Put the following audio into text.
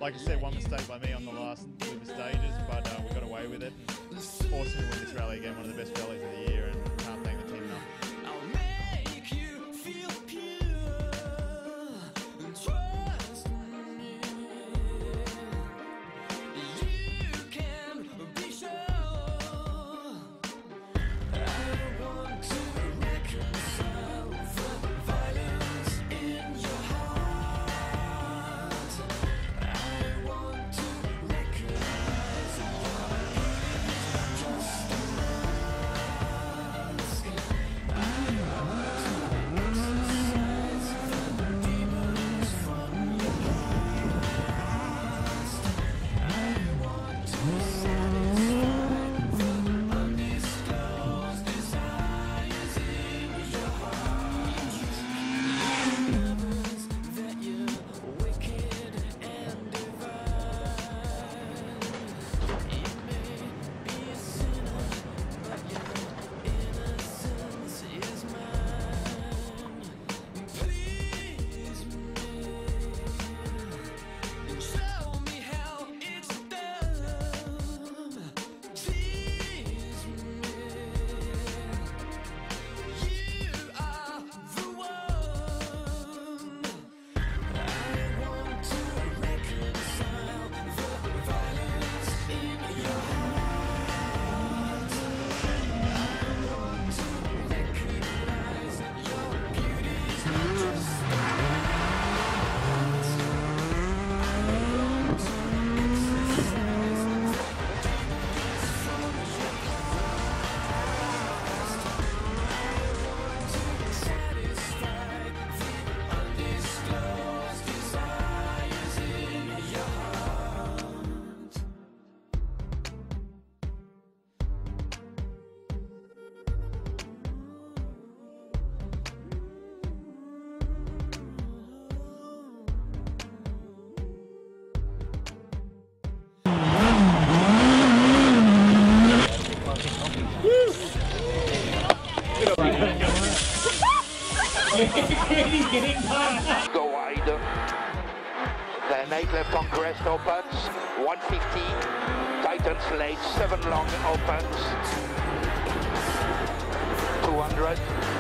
like I said, one mistake by me on the last two stages, but we got away with it. And awesome to win this rally again, one of the best rallies of the year, and can't thank the team enough. Go wide. Then 8 left on crest opens. 150. Tightens late. 7 long opens. 200.